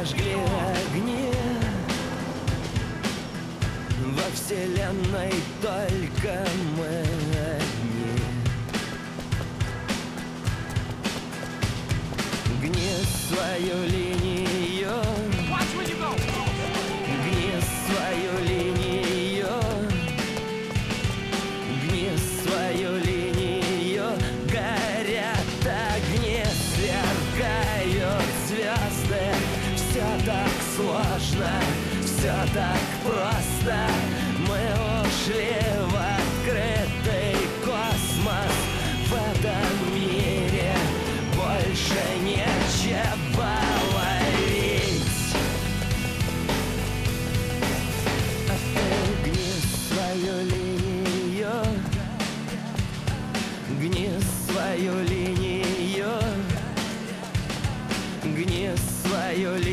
зажгли огни. Во вселенной только мы одни. Гни свою линию, гни свою линию, гни свою линию. Горят огни, сверкают звезды. Все так сложно, все так просто. Мы ушли в открытый космос. В этом мире больше нечего ловить. А ты гни свою линию, гни свою линию, гни свою линию.